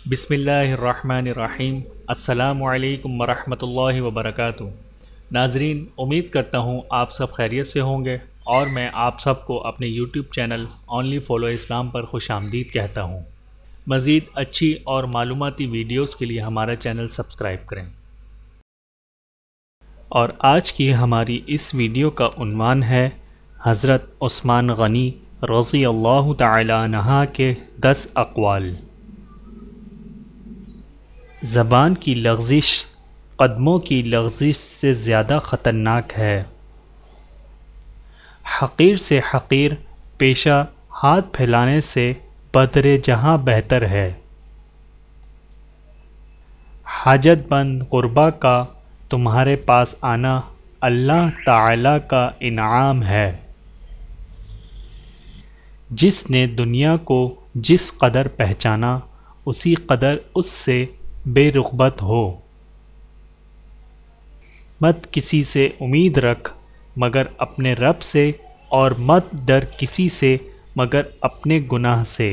بسم اللہ الرحمن الرحیم۔ السلام علیکم ورحمۃ اللہ وبرکاتہ۔ ناظرین، امید کرتا ہوں آپ سب خیریت سے ہوں گے اور میں آپ سب کو اپنے یوٹیوب چینل اونلی فالو اسلام پر خوش آمدید کہتا ہوں۔ مزید اچھی اور معلوماتی ویڈیوز کے لیے ہمارا چینل سبسکرائب کریں۔ اور آج کی ہماری اس ویڈیو کا عنوان ہے حضرت عثمان غنی رضی اللہ تعالی عنہ کے 10 اقوال۔ زبان کی لغزش قدموں کی لغزش سے زیادہ خطرناک ہے۔ حقیر سے حقیر پیشہ ہاتھ پھیلانے سے بدر جہاں بہتر ہے۔ حاجت مند غربا کا تمہارے پاس آنا اللہ تعالی کا انعام ہے۔ جس نے دنیا کو جس قدر پہچانا اسی قدر اس سے بے رغبت ہو۔ مت کسی سے امید رکھ مگر اپنے رب سے، اور مت ڈر کسی سے مگر اپنے گناہ سے۔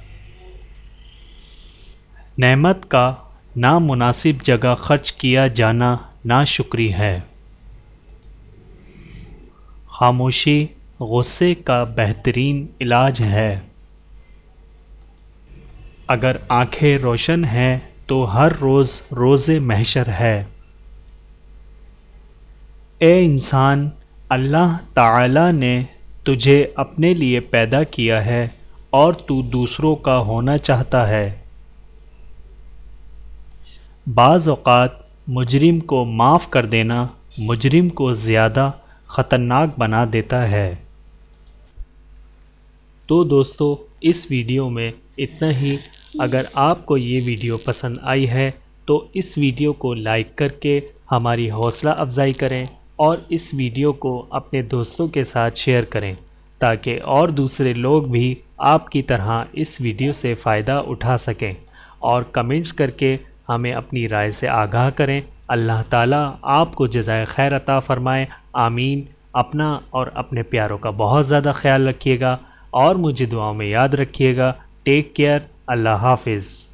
نعمت کا نامناسب جگہ خرچ کیا جانا ناشکری ہے۔ خاموشی غصے کا بہترین علاج ہے۔ اگر آنکھیں روشن ہیں تو ہر روز روز محشر ہے۔ اے انسان، اللہ تعالی نے تجھے اپنے لیے پیدا کیا ہے اور تو دوسروں کا ہونا چاہتا ہے۔ بعض اوقات مجرم کو معاف کر دینا مجرم کو زیادہ خطرناک بنا دیتا ہے۔ تو دوستو، اس ویڈیو میں اتنا ہی۔ اگر آپ کو یہ ویڈیو پسند آئی ہے تو اس ویڈیو کو لائک کر کے ہماری حوصلہ افزائی کریں اور اس ویڈیو کو اپنے دوستوں کے ساتھ شیئر کریں تاکہ اور دوسرے لوگ بھی آپ کی طرح اس ویڈیو سے فائدہ اٹھا سکیں، اور کمنٹس کر کے ہمیں اپنی رائے سے آگاہ کریں۔ اللہ تعالیٰ آپ کو جزائے خیر عطا فرمائے، آمین۔ اپنا اور اپنے پیاروں کا بہت زیادہ خیال رکھیے گا اور مجھے دعاؤں میں یاد رکھیے گا۔ Take care. اللہ حافظ۔